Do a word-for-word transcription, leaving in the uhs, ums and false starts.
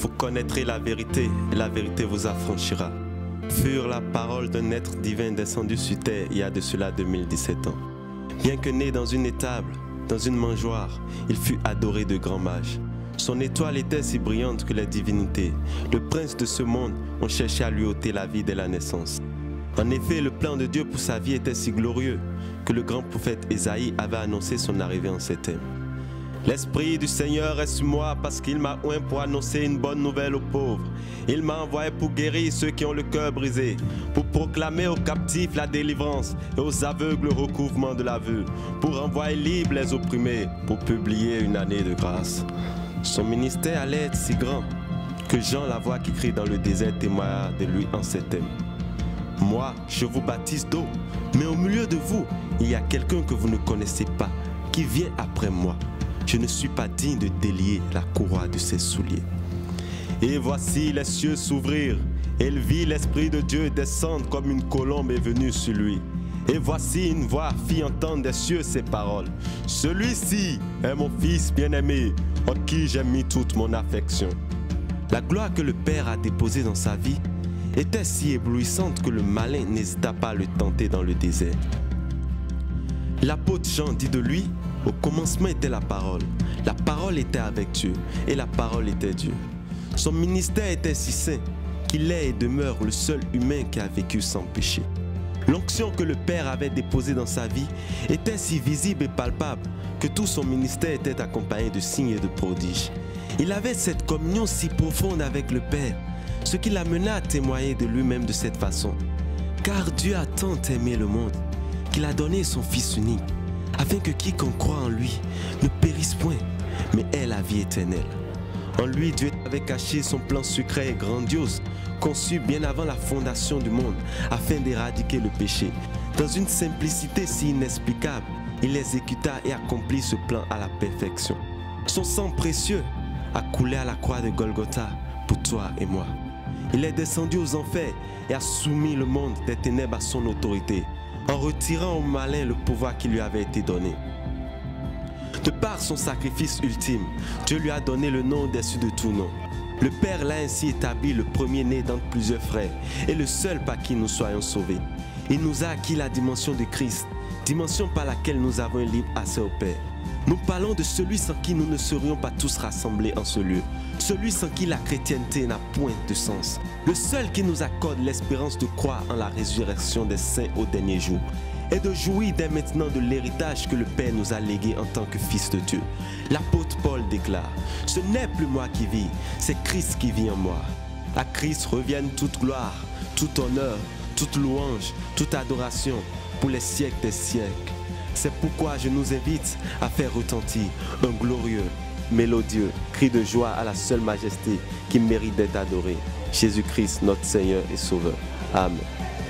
vous connaîtrez la vérité, et la vérité vous affranchira. Furent la parole d'un être divin descendu sur terre il y a de cela deux mille dix-sept ans. Bien que né dans une étable, dans une mangeoire, il fut adoré de grands mages. Son étoile était si brillante que les divinités, le prince de ce monde, ont cherché à lui ôter la vie dès la naissance. En effet, le plan de Dieu pour sa vie était si glorieux que le grand prophète Ésaïe avait annoncé son arrivée en ces termes. L'Esprit du Seigneur est sur moi parce qu'il m'a oint pour annoncer une bonne nouvelle aux pauvres. Il m'a envoyé pour guérir ceux qui ont le cœur brisé, pour proclamer aux captifs la délivrance et aux aveugles le recouvrement de la vue, pour envoyer libres les opprimés, pour publier une année de grâce. Son ministère allait être si grand que Jean, la voix qui crie dans le désert, témoigna de lui en ces termes. Moi, je vous baptise d'eau, mais au milieu de vous, il y a quelqu'un que vous ne connaissez pas, qui vient après moi. Je ne suis pas digne de délier la courroie de ses souliers. Et voici les cieux s'ouvrir, et il vit l'Esprit de Dieu descendre comme une colombe est venue sur lui. Et voici une voix fit entendre des cieux ces paroles. Celui-ci est mon Fils bien-aimé, en qui j'ai mis toute mon affection. La gloire que le Père a déposée dans sa vie était si éblouissante que le malin n'hésita pas à le tenter dans le désert. L'apôtre Jean dit de lui: au commencement était la parole, la parole était avec Dieu, et la parole était Dieu. Son ministère était si saint qu'il est et demeure le seul humain qui a vécu sans péché. L'onction que le Père avait déposée dans sa vie était si visible et palpable que tout son ministère était accompagné de signes et de prodiges. Il avait cette communion si profonde avec le Père, ce qui l'amena à témoigner de lui-même de cette façon. Car Dieu a tant aimé le monde qu'il a donné son Fils unique, afin que quiconque croit en lui ne périsse point, mais ait la vie éternelle. En lui, Dieu avait caché son plan secret et grandiose, conçu bien avant la fondation du monde, afin d'éradiquer le péché. Dans une simplicité si inexplicable, il exécuta et accomplit ce plan à la perfection. Son sang précieux a coulé à la croix de Golgotha pour toi et moi. Il est descendu aux enfers et a soumis le monde des ténèbres à son autorité, en retirant au malin le pouvoir qui lui avait été donné. De par son sacrifice ultime, Dieu lui a donné le nom au-dessus de tout nom. Le Père l'a ainsi établi le premier-né d'entre plusieurs frères et le seul par qui nous soyons sauvés. Il nous a acquis la dimension de Christ, dimension par laquelle nous avons un libre accès au Père. Nous parlons de celui sans qui nous ne serions pas tous rassemblés en ce lieu, celui sans qui la chrétienté n'a point de sens, le seul qui nous accorde l'espérance de croire en la résurrection des saints au dernier jour, et de jouir dès maintenant de l'héritage que le Père nous a légué en tant que fils de Dieu. L'apôtre Paul déclare: ce n'est plus moi qui vis, c'est Christ qui vit en moi. À Christ revienne toute gloire, tout honneur, toute louange, toute adoration pour les siècles des siècles. C'est pourquoi je nous invite à faire retentir un glorieux, mélodieux cri de joie à la seule majesté qui mérite d'être adorée, Jésus-Christ notre Seigneur et Sauveur. Amen.